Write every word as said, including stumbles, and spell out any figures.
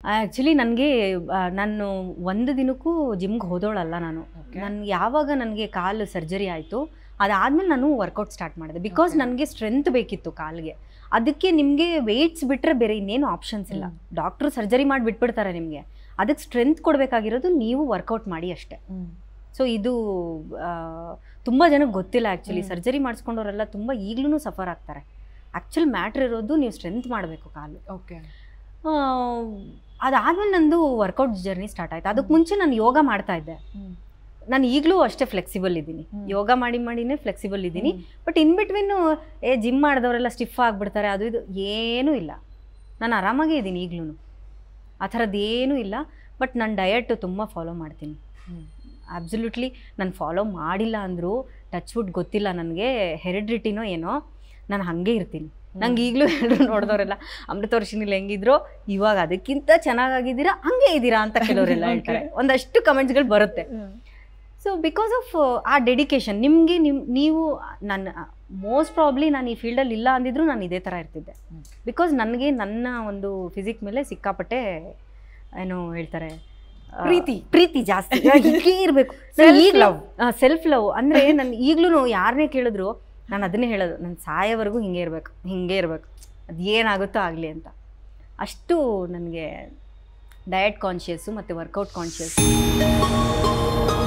Actually ನನಗೆ ನಾನು ಒಂದು ದಿನಕ್ಕೂ ಜಿಮ್ಗೆ ಹೋದೋಳಲ್ಲ ನಾನು. ನನ್ಗೆ ಯಾವಾಗ ನನಗೆ ಕಾಲು ಸರ್ಜರಿ ಆಯಿತು ಅದಾದಮೇಲೆ ನಾನು ವರ್ಕೌಟ್ ಸ್ಟಾರ್ಟ್ ಮಾಡಿದೆ. ಬಿಕಾಸ್ ನನಗೆ ಸ್ಟ್ರೆಂತ್ ಬೇಕಿತ್ತು ಕಾಲಿಗೆ. ಅದಕ್ಕೆ ನಿಮಗೆ ವೆಯ್ಟ್ಸ್ ಬಿಟ್ಟರೆ ಬೇರೆ ಇನ್ನೇನು ಆಪ್ಷನ್ಸ್ ಇಲ್ಲ. ಡಾಕ್ಟ್ರು ಸರ್ಜರಿ ಮಾಡಿ ಬಿಟ್ಬಿಡ್ತಾರೆ ನಿಮಗೆ. ಅದಕ್ಕೆ ಸ್ಟ್ರೆಂತ್ ಕೊಡಬೇಕಾಗಿರೋದು ನೀವು ವರ್ಕೌಟ್ ಮಾಡಿ ಅಷ್ಟೇ. ಸೊ ಇದು ತುಂಬ ಜನಕ್ಕೆ ಗೊತ್ತಿಲ್ಲ ಆ್ಯಕ್ಚುಲಿ. ಸರ್ಜರಿ ಮಾಡಿಸ್ಕೊಂಡವರೆಲ್ಲ ತುಂಬ ಈಗಲೂ ಸಫರ್ ಆಗ್ತಾರೆ. ಆ್ಯಕ್ಚುಲ್ ಮ್ಯಾಟ್ರ್ ಇರೋದು ನೀವು ಸ್ಟ್ರೆಂತ್ ಮಾಡಬೇಕು ಕಾಲು. ಓಕೆ. ಅದಾದಮೇಲೆ ನಂದು ವರ್ಕೌಟ್ ಜರ್ನಿ ಸ್ಟಾರ್ಟ್ ಆಯಿತು. ಅದಕ್ಕೆ ಮುಂಚೆ ನಾನು ಯೋಗ ಮಾಡ್ತಾ ಇದ್ದೆ. ನಾನು ಈಗಲೂ ಅಷ್ಟೇ ಫ್ಲೆಕ್ಸಿಬಲ್ ಇದ್ದೀನಿ. ಯೋಗ ಮಾಡಿ ಮಾಡಿನೇ ಫ್ಲೆಕ್ಸಿಬಲ್ ಇದ್ದೀನಿ. But in between a gym ಮಾಡಿದವರೆಲ್ಲ ಸ್ಟಿಫ್ ಆಗಿಬಿಡ್ತಾರೆ ಅದು ಇದು ಏನೂ ಇಲ್ಲ. ನಾನು ಆರಾಮಾಗೇ ಇದ್ದೀನಿ ಈಗಲೂ. ಆ ಥರದ್ದು ಏನೂ ಇಲ್ಲ. ಬಟ್ ನಾನು ಡಯಟು ತುಂಬ ಫಾಲೋ ಮಾಡ್ತೀನಿ. ಅಬ್ಸಲ್ಯೂಟ್ಲಿ ನಾನು ಫಾಲೋ ಮಾಡಿಲ್ಲ ಅಂದರೂ ಟಚ್ ವುಡ್ ಗೊತ್ತಿಲ್ಲ ನನಗೆ ಹೆರಿಡ್ರಿಟಿನೋ ಏನೋ ನಾನು ಹಾಗೆ ಇರ್ತೀನಿ. ನಂಗೆ ಈಗಲೂ ಎಲ್ಲರೂ ನೋಡಿದವರೆಲ್ಲ ಅಮೃತ ವರ್ಷಿನಿಲಿ ಹೆಂಗಿದ್ರು ಇವಾಗ ಅದಕ್ಕಿಂತ ಚೆನ್ನಾಗಿದ್ದೀರಾ ಹಂಗೆ ಇದ್ದೀರಾ ಅಂತ ಕೆಲವರೆಲ್ಲ ಹೇಳ್ತಾರೆ. ಒಂದಷ್ಟು ಕಮೆಂಟ್ಸ್ಗಳು ಬರುತ್ತೆ. ಸೊ ಬಿಕಾಸ್ ಆಫ್ ಆ ಡೆಡಿಕೇಶನ್ ನಿಮಗೆ ನಿಮ್ಮ ನೀವು ನನ್ನ ಮೋಸ್ಟ್ ಪ್ರಾಬ್ಲಿ ನಾನು ಈ ಫೀಲ್ಡಲ್ಲಿ ಇಲ್ಲ ಅಂದಿದ್ರು ನಾನು ಇದೇ ಥರ ಇರ್ತಿದ್ದೆ. ಬಿಕಾಸ್ ನನಗೆ ನನ್ನ ಒಂದು ಫಿಸಿಕ್ ಮೇಲೆ ಸಿಕ್ಕಾಪಟ್ಟೆ ಏನು ಹೇಳ್ತಾರೆ ಪ್ರೀತಿ ಪ್ರೀತಿ ಜಾಸ್ತಿ ಹೀಗೆ ಇರಬೇಕು. ಈಗ ಲವ್ ಸೆಲ್ಫ್ ಲವ್ ಅಂದರೆ ನಾನು ಈಗಲೂ ಯಾರನ್ನೇ ಕೇಳಿದ್ರು ನಾನು ಅದನ್ನೇ ಹೇಳೋದು, ನನ್ನ ಸಾಯೋವರೆಗೂ ಹಿಂಗೆ ಇರಬೇಕು ಹಿಂಗೆ ಇರಬೇಕು ಅದು ಏನಾಗುತ್ತೋ ಆಗಲಿ ಅಂತ. ಅಷ್ಟು ನನಗೆ ಡಯಟ್ ಕಾನ್ಷಿಯಸ್ಸು ಮತ್ತು ವರ್ಕೌಟ್ ಕಾನ್ಷಿಯಸ್.